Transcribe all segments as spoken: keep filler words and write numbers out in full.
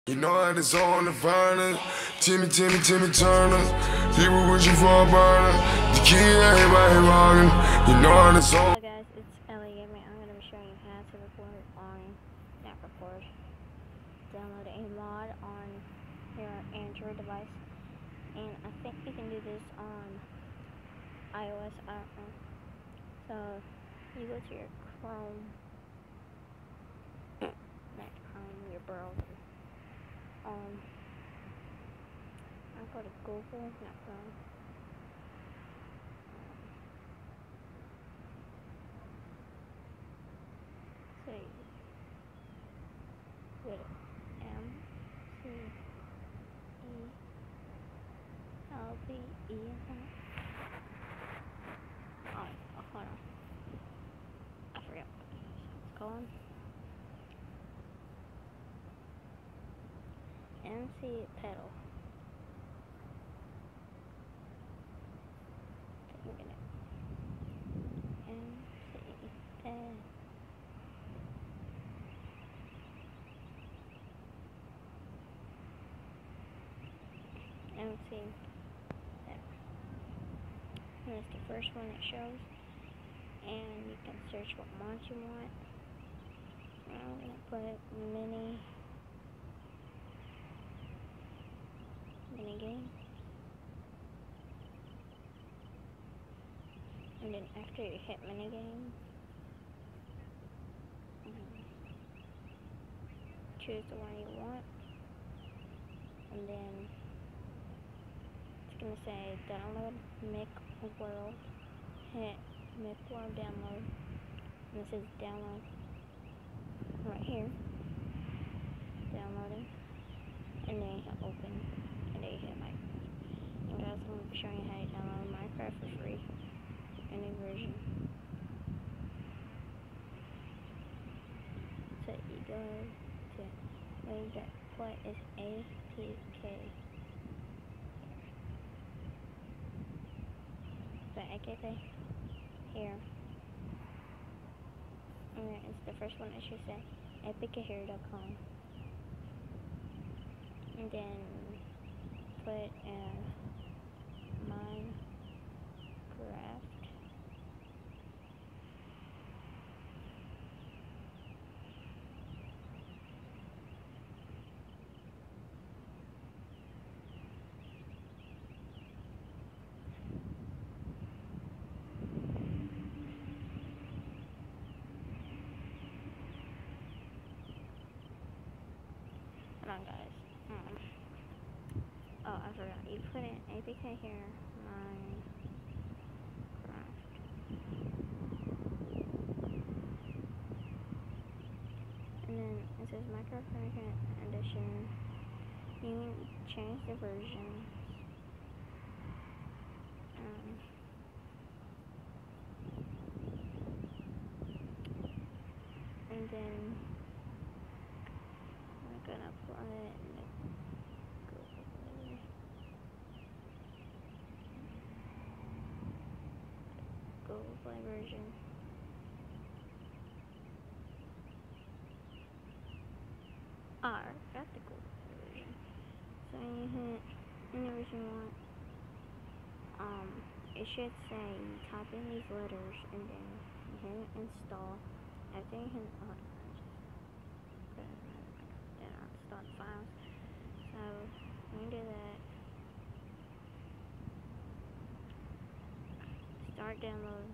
You know how it's on the finest. Timmy, Timmy, Timmy Turner. He was wishing for a burner. The key, everybody walking. You know how it's on. Hello guys, it's Ellie Gaming. I'm going to be showing you how to record on, not record, download a mod on your Android device. And I think you can do this on iOS, I don't know. So, you go to your Chrome, not Chrome, your browser. Um, I'll go to Google, not Chrome. So you go to M C E L B E. Oh, oh, hold on. I forgot what it's called. M C pedal. Take a minute. M C pedal. M C pedal. And it's the first one it shows. And you can search what mod you want. I'm gonna put mini mini game. And then after you hit mini game, choose the one you want. And then it's gonna say download Mic World. Hit Mic World download. And this is download right here. Downloading. And then you hit open. And then you hit Minecraft. And guys, I'm going to be showing you how to download Minecraft for free. Any version. So you go to where you get what is A P K. So A P K here. And then it's the first one it should say A P K here dot com. And then put in minecaft. Hold on, guys. Hmm. Oh, I forgot. You put in A P K here, Minecraft. And then it says Minecraft Edition. You can change the version. Um, and then we're gonna put it in the Google Play. Google Play version. Ah, I got the Google Play version. So you hit any version you want. Um, it should say you type in these letters and then you hit install. After you hit oh, then I'll install the files. So when you do that, start download.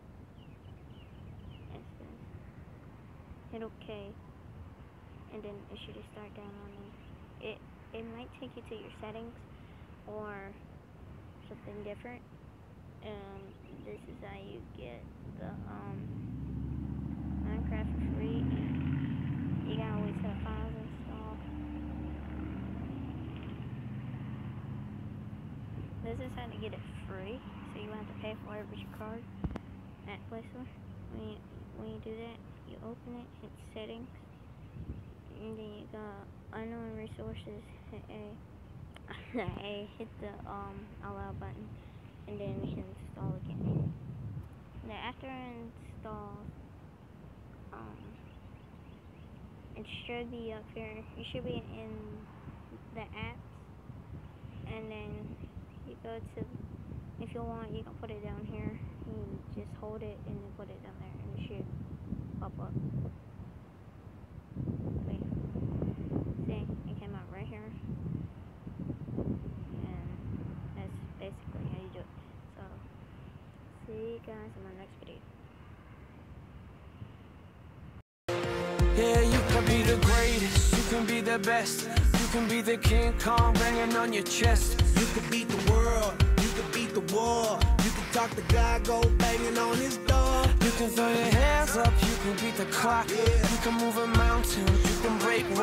Hit OK, and then it should start downloading. It it might take you to your settings or something different. And this is how you get the um Minecraft for free. And you gotta wait till the files install. This is how to get it free, so you won't have to pay for it with your card at Play Store. When you, when you do that, you open it, hit settings, and then you got unknown resources, hit A, A hit the um allow button, and then hit install again. Now after install, um, it should be up here. You should be in the apps, and then you go to, if you want, you can put it down here. You just hold it and then put it down there, and it should pop up. Okay. See, it came out right here, and that's basically how you do it. So, see you guys in my next video. Yeah, you can be the greatest, you can be the best, you can be the King Kong banging on your chest. You can beat the world, you can beat the war, you can talk to God, go banging on his door. You can throw your hands up, you can beat the clock, Yeah. you can move a mountain, you can break